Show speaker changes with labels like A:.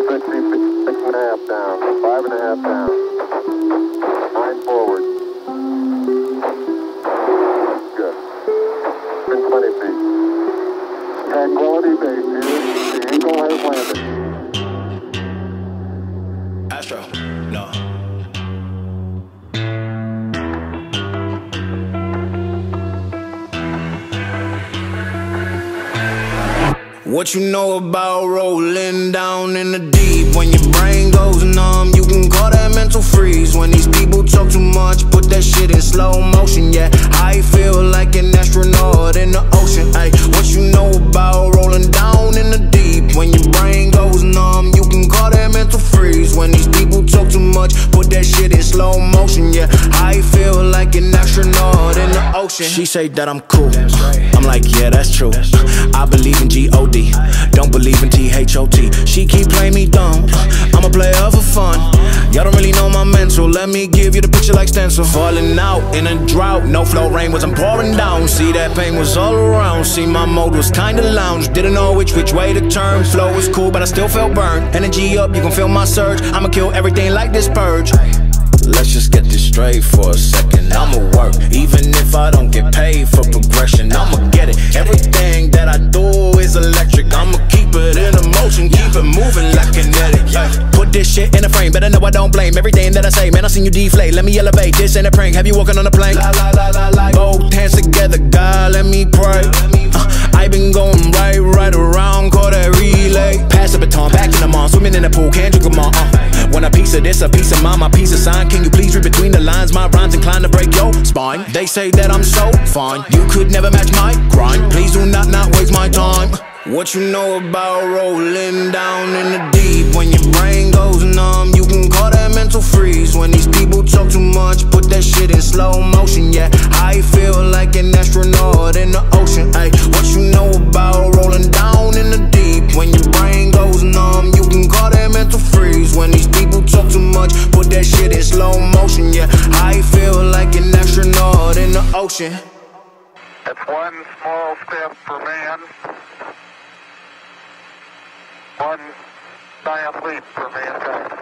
A: 6.5 down, 5.5 down, 9 forward. Good. In 20 feet. Tranquility Base here. The Eagle has landed.
B: Astro, no. What you know about rolling down in the deep? When your brain goes numb, you can call that mental freeze. When these people talk too much, put that shit in slow motion. Yeah, I feel like an astronaut in the ocean. Ay, what you know about rolling down in the deep? When your brain goes numb, you can call that mental freeze. When these people talk too much, put that shit in slow motion. Yeah, I feel like an astronaut in the ocean. She say that I'm cool. I'm like, yeah, that's true. I believe in G-O-D. Don't believe in T-H-O-T. She keep playing me dumb. I'm a player for fun. Y'all don't really know my mental. Let me give you the picture like stencil. Falling out in a drought. No flow, rain wasn't pouring down. See, that pain was all around. See, my mode was kinda lounge. Didn't know which way to turn. Flow was cool, but I still felt burned. Energy up, you can feel my surge. I'ma kill everything like this purge. Let's just get this straight for a second. I'ma work, even if I don't get paid for progression. I'ma get it. Everything that I do is electric. I'ma keep it in motion, keep it moving like kinetic. Put this shit in a frame, better know I don't blame everything that I say. Man, I seen you deflate. Let me elevate. This ain't a prank. Have you walking on a plane? Both hands together, God, let me pray. I been going right around, call that relay. Pass the baton, back in the mall, swimming in the pool, can't drink them all. Want a piece of this, a piece of mine, my piece of sign. Can you please read between the lines? My rhymes inclined to break your spine. They say that I'm so fine, you could never match my grind. Please do not waste my time. What you know about rolling down in the deep? When your brain goes numb, you can call that mental freeze. When these people talk too much, put that shit in slow motion. Yeah, I feel like an astronaut in the ocean. Ay, what you know about rolling down in the deep? When your brain goes numb, you can call that mental freeze. When these people talk too much, put that shit in slow motion. Yeah, I feel like an astronaut in the ocean.
A: That's one small step for man, one giant leap for mankind.